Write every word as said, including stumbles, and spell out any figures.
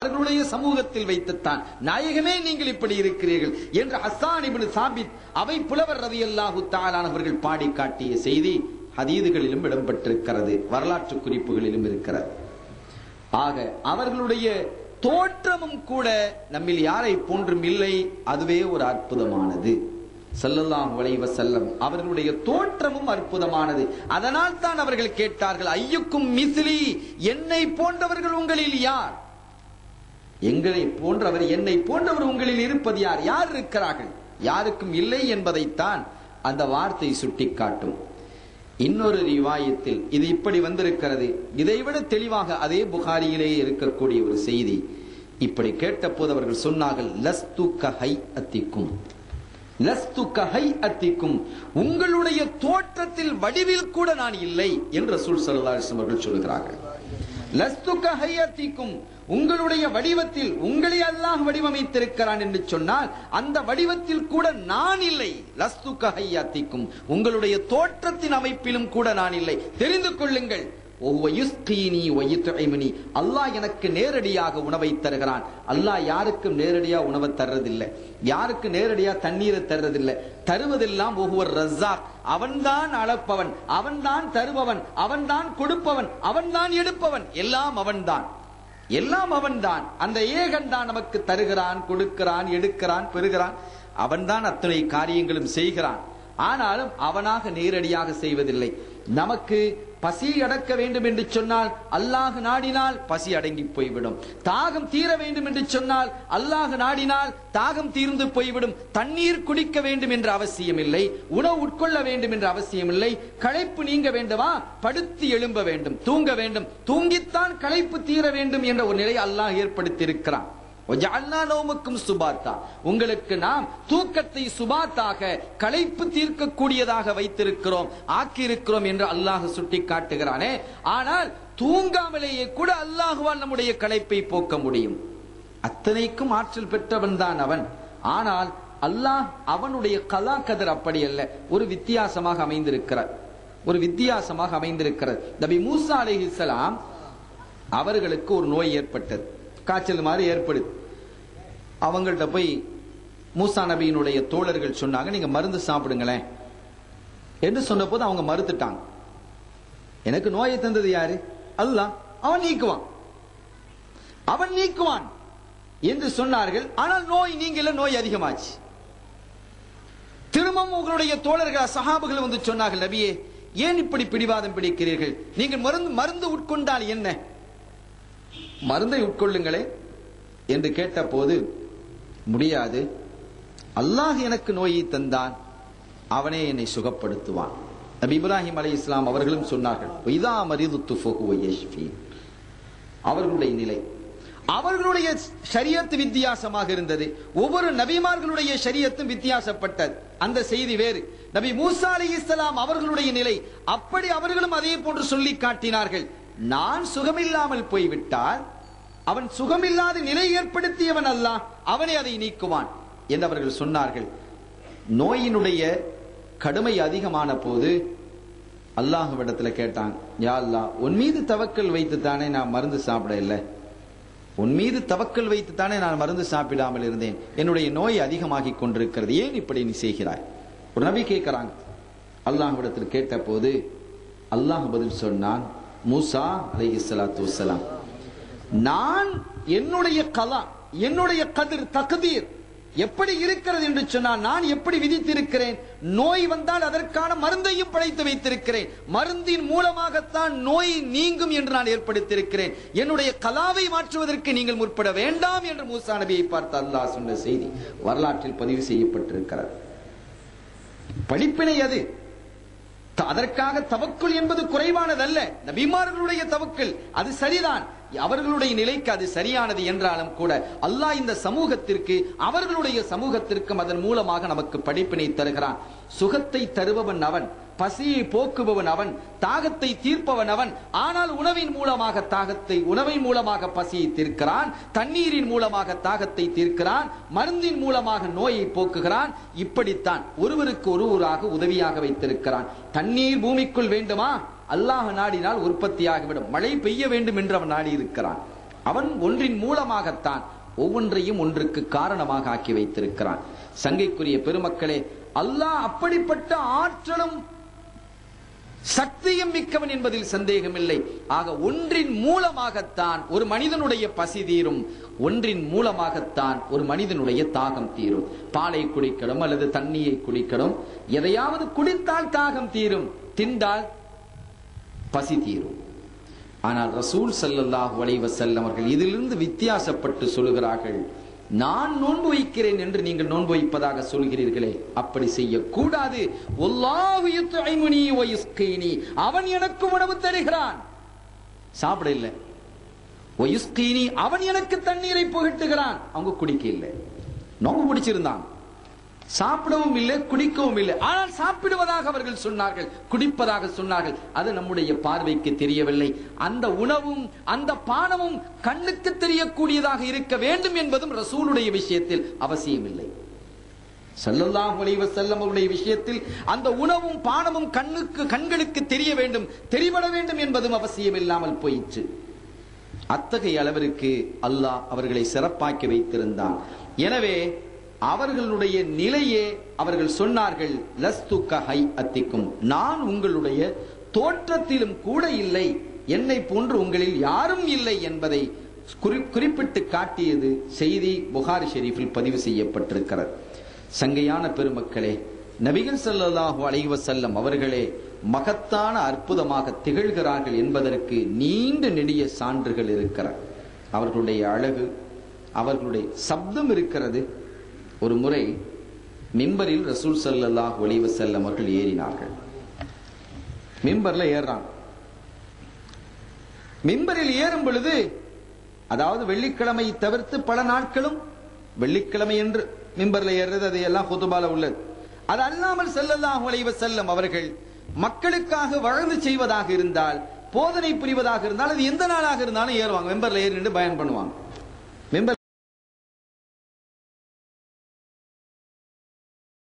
அவர்களுடைய சமூகத்தில் வைத்துத்தான் நாயகமே நீங்கள் இப்படி இருக்கிறீர்கள் என்று ஹஸ்ஸான் இப்னு சாபித் அவை புலவர் ரலியல்லாஹு தஆலா அவர்கள் பாடி காட்டிய செய்தி ஹதீதுகளிலும் இடம்பெற்றிருக்கிறது, வரலாற்று குறிப்புகளிலும் இருக்கிறது. ஆக அவர்களுடைய தோற்றமும் கூட நம்மில் யாரை போன்றும் இல்லை. அதுவே ஒரு அற்புதமானது. ஸல்லல்லாஹு அலைஹி வஸல்லம் அவர்களுடைய தோற்றமும் அற்புதமானது. அதனால் தான் அவர்கள் கேட்டார்கள், ஐயுக்கும் மிஸ்லி, என்னை போன்றவர்கள் உங்களில் யார்? எங்களை போன்றவர், என்னை போன்றவர் உங்களில் இருப்பது யார்? யார் இருக்கிறார்கள்? யாருக்கும் இல்லை என்பதைத்தான் அந்த வார்த்தை சுட்டிக்காட்டும். இன்னொரு ரிவாயத்தில் இது இப்படி வந்திருக்கிறது. இதைவிட தெளிவாக அதே புகாரியிலேயே இருக்கக்கூடிய ஒரு செய்தி. இப்படி கேட்ட போது அவர்கள் சொன்னார்கள், லஸ்து கஹைஅத்திக்கும், லஸ்து கஹைஅத்திக்கும், உங்களுடைய தோற்றத்தில் வடிவில் கூட நான் இல்லை என்று ரசூல் ஸல்லல்லாஹு அலைஹி வஸல்லம் அவர்கள் சொல்கிறார்கள். லஸ்து கஹைஅத்திக்கும், உங்களுடைய வடிவத்தில் உங்களை அல்லாஹ் வடிவமைத்திருக்கிறான் என்று சொன்னால் அந்த வடிவத்தில் கூட நான் இல்லை. லஸ்து கஹைஅத்திக்கும், உங்களுடைய தோற்றத்தின் அமைப்பிலும் கூட நான் இல்லை. தெரிந்து கொள்ளுங்கள், அல்லாஹ் எனக்கு நேரடியாக உணவை தருகிறான். அல்லாஹ் யாருக்கும் நேரடியா உணவை தர்றதில்லை, யாருக்கு நேரடியா தண்ணீரை தர்றதில்லை. தருவதெல்லாம் ஒவ்வொரு ரஸாக், அவன்தான் அளப்பவன், அவன்தான் தருபவன், அவன்தான் கொடுப்பவன், அவன்தான் எடுப்பவன், எல்லாம் அவன்தான், எல்லாம் அவன்தான். அந்த ஏகன் தான் நமக்கு தருகிறான், கொடுக்கிறான், எடுக்கிறான், பெறுகிறான். அவன்தான் அத்தனை காரியங்களும் செய்கிறான். ஆனாலும் அவனாக நேரடியாக செய்வதில்லை. நமக்கு பசி அடக்க வேண்டும் என்று சொன்னால் அல்லாஹ் நாடினால் பசி அடங்கி போய்விடும். தாகம் தீர வேண்டும் என்று சொன்னால் அல்லாஹ் நாடினால் தாகம் தீர்ந்து போய்விடும். தண்ணீர் குடிக்க வேண்டும் என்ற அவசியம் இல்லை, உணவு உட்கொள்ள வேண்டும் என்ற அவசியம் இல்லை. களைப்பு நீங்க வேண்டுமா, படுத்து எழும்ப வேண்டும், தூங்க வேண்டும், தூங்கித்தான் களைப்பு தீர வேண்டும் என்ற ஒரு நிலை அல்லாஹ் ஏற்படுத்தி இருக்கிறான். உங்களுக்கு நாம் தூக்கத்தை சுபாத்தாக, களைப்பு தீர்க்கக்கூடியதாக வைத்திருக்கிறோம், ஆக்கியிருக்கிறோம் என்று அல்லாஹ் சுட்டி காட்டுகிறானே. ஆனால் தூங்காமலேயே கூட அல்லாஹுவால் நம்முடைய களைப்பை போக்க முடியும். அத்தனைக்கும் ஆற்றல் பெற்றவன் தான் அவன். ஆனால் அல்லாஹ் அவனுடைய கலா கதர் அப்படி அல்ல, ஒரு வித்தியாசமாக அமைந்திருக்கிறார், ஒரு வித்தியாசமாக அமைந்திருக்கிறது. நபி மூசா அலைஹிஸ்ஸலாம் அவர்களுக்கு ஒரு நோய் ஏற்பட்டது, காய்ச்சல் மாதிரி ஏற்படுது. அவங்கள்ட்ட போய் மூசா நபியினுடைய தோழர்கள் சொன்னாங்க, நீங்க மருந்து சாப்பிடுங்களேன் என்று சொன்ன போது அவங்க மறுத்துட்டாங்க. எனக்கு நோயை தந்தது யாரு? அல்லாஹ், அவன் நீக்குவான், அவன் நீக்குவான் என்று சொன்னார்கள். ஆனால் நோய் நீங்கல, நோய் அதிகமாச்சு. திரும்பவும் உங்களுடைய தோழர்கள் சஹாபுகள் வந்து சொன்னார்கள், நபியே ஏன் இப்படி பிடிவாதம் பிடிக்கிறீர்கள்? நீங்கள் மருந்து மருந்து உட்கொண்டால் என்ன, மருந்தை உட்கொள்ளுங்களே என்று கேட்ட போது, முடியாது, அல்லாஹ் எனக்கு நோயை தந்தான், அவனே என்னை சுகப்படுத்துவான். நபி இப்ராஹிம் அலைஹிஸ்ஸலாம் அவர்களும் சொன்னார்கள், இதா மரிதுத்து ஃபஹுவ யஷ்ஃபீன். அவர்களுடைய நிலை, அவர்களுடைய ஷரியத் வித்தியாசமாக இருந்தது. ஒவ்வொரு நபிமார்களுடைய ஷரியத்தும் வித்தியாசப்பட்டது. அந்த செய்தி வேறு. நபி மூசா அலைஹிஸ்ஸலாம் அவர்களுடைய நிலை அப்படி, அவர்களும் அதே போன்று சொல்லி காட்டினார்கள். நான் சுகமில்லாமல் போய்விட்டால் அவன் சுகமில்லாத நிலை ஏற்படுத்தியவன் அல்லாஹ், அவனே அதை நீக்குவான் என்று அவர்கள் சொன்னார்கள். நோயினுடைய கடுமை அதிகமான போது அல்லாஹ்விடத்துல கேட்டான், யா அல்லாஹ், உன் மீது தவக்கல் வைத்து தானே நான் மருந்து சாப்பிட இல்லை, உன் மீது தவக்கல் வைத்து தானே நான் மருந்து சாப்பிடாமல் இருந்தேன், என்னுடைய நோய் அதிகமாகி கொண்டிருக்கிறது, ஏன் இப்படி நீ செய்கிறாய்? ஒரு நபி கேட்கிறாங்க. அல்லாஹ்விடத்தில் கேட்ட போது அல்லாஹ் பதில் சொன்னான், மூசா அலைஹிஸ்ஸலாத்து வஸ்ஸலாம், நான் என்னுடைய கலா, என்னுடைய கதிர் தக்தீர் எப்படி இருக்கிறது என்று சொன்னால், நான் எப்படி விதித்திருக்கிறேன், நோய் வந்தால் அதற்கான மருந்தையும் படைத்து வைத்திருக்கிறேன், மருந்தின் மூலமாகத்தான் நோய் நீங்கும் என்று நான் ஏற்படுத்தியிருக்கிறேன், என்னுடைய கலாவை மாற்றுவதற்கு நீங்கள் முற்பட வேண்டாம் என்று மூசா நபியை பார்த்து அல்லாஹ் சொன்ன செய்தி வரலாற்றில் பதிவு செய்யப்பட்டிருக்கிறது. படிப்பினை அது. அதற்காக தவக்குல் என்பது குறைவானதல்ல. நபிமார்களுடைய தவக்குல் அது சரிதான், அவர்களுடைய நிலைக்கு அது சரியானது என்றாலும் கூட அல்லாஹ் இந்த சமூகத்திற்கு, அவர்களுடைய சமூகத்திற்கும் அதன் மூலமாக நமக்கு படிப்பினை தருகிறான். சுகத்தை தருபவன் அவன், பசியை போக்குபவன் அவன், தாகத்தை தீர்ப்பவன் அவன். ஆனால் உணவின் மூலமாக தாகத்தை, உணவின் மூலமாக பசியை தீர்க்கிறான், தண்ணீரின் மூலமாக தாகத்தை தீர்க்கிறான், மருந்தின் மூலமாக நோயை போக்குகிறான். இப்படித்தான் ஒருவருக்கு ஒருவராக உதவியாக வைத்திருக்கிறான். தண்ணீர் பூமிக்குள் வேண்டுமா, அல்லாஹ் நாடினால் உற்பத்தியாகிவிடும். மழை பெய்ய வேண்டும் என்று அவன் நாடி இருக்கிறான். அவன் ஒன்றின் மூலமாகத்தான் ஒவ்வொன்றையும் ஒன்றுக்கு காரணமாக ஆக்கி வைத்திருக்கிறான். சங்கைக்குரிய பெருமக்களே, அல்லாஹ் அப்படிப்பட்ட ஆற்றலும் சக்தியும் மிக்கவன் என்பதில் சந்தேகமில்லை. ஆக ஒன்றின் மூலமாகத்தான் ஒரு மனிதனுடைய பசி தீரும், ஒன்றின் மூலமாகத்தான் ஒரு மனிதனுடைய தாகம் தீரும். பாலை குடிக்கணும் அல்லது தண்ணியை குடிக்கணும், எதையாவது குடித்தால் தாகம் தீரும், திண்டால் பசி தீரும். ஆனால் ரசூல் ஸல்லல்லாஹு அலைஹி வஸல்லம் அவர்கள் இதிலிருந்து வித்தியாசப்பட்டு சொல்கிறார்கள், நான் நோன்பு வைக்கிறேன் என்று நீங்கள் நோன்பு வைப்பதாக சொல்கிறீர்களே, அப்படி செய்யக்கூடாது. வல்லாஹு யுத்இமுனி வ யுஸ்கீனி, அவன் எனக்கு உணவு தருகிறான், சாப்பிட இல்லை. வ யுஸ்கீனி, அவன் எனக்கு தண்ணீரை புகட்டுகிறான், அவங்க குடிக்க இல்லை. நோன்பு பிடிச்சிருந்தான், சாப்பிடவும் இல்லை குடிக்கவும் இல்லை. ஆனால் சாப்பிடுவதாக அவர்கள் சொன்னார்கள், குடிப்பதாக சொன்னார்கள். அது நம்முடைய பார்வைக்கு தெரியவில்லை. அந்த உணவும் அந்த பானமும் கண்ணுக்கு தெரியக்கூடியதாக இருக்க வேண்டும் என்பதும் ரசூலுடைய விஷயத்தில் அவசியமில்லை. ஸல்லல்லாஹு அலைஹி வஸல்லம் அவருடைய விஷயத்தில் அந்த உணவும் பானமும் கண்ணுக்கு கண்களுக்கு தெரிய வேண்டும், தெரிபட வேண்டும் என்பதும் அவசியம் இல்லாமல் போயிற்று. அத்தகைய அளவிற்கு அல்லாஹ் அவர்களை சிறப்பாக்கி வைத்திருந்தான். எனவே அவர்களுடைய நிலையே அவர்கள் சொன்னார்கள், லஸ்து கஹைஅத்திக்கும், நான் உங்களுடைய தோற்றத்திலும் கூட இல்லை, என்னை போன்று உங்களில் யாரும் இல்லை என்பதை குறிப்பிட்டு காட்டியது செய்தி புகாரி ஷெரீஃபில் பதிவு செய்யப்பட்டிருக்கிறது. சங்கையான பெருமக்களே, நபிகள் ஸல்லல்லாஹு அலைஹி வஸல்லம் அவர்களே மகத்தான அற்புதமாக திகழ்கிறார்கள் என்பதற்கு நீண்ட நெடிய சான்றுகள் இருக்கிறது. அவர்களுடைய அழகு, அவர்களுடைய சப்தம் இருக்கிறது. ஒரு முறை மிம்பரில் ரசூல் ஸல்லல்லாஹு அலைஹி வஸல்லம் அவர்கள் ஏறினார்கள். மிம்பர்ல ஏறாங்க. மிம்பரில் ஏறும் பொழுது, அதாவது வெள்ளிக்கிழமை தவிர்த்து பல நாட்களும் வெள்ளிக்கிழமை என்று மிம்பர்ல ஏறுறது, அது எல்லாம் குதுபால உள்ளது. அது அல்லாமல் ஸல்லல்லாஹு அலைஹி வஸல்லம் அவர்கள் மக்களுக்காக வழந்து செய்வதாக இருந்தால், போதனை புரிவதாக இருந்தால், அது எந்த நாளாக இருந்தாலும் ஏறுவாங்க. மிம்பர்ல ஏறி நின்று பயன் பண்ணுவாங்க. மிம்பர்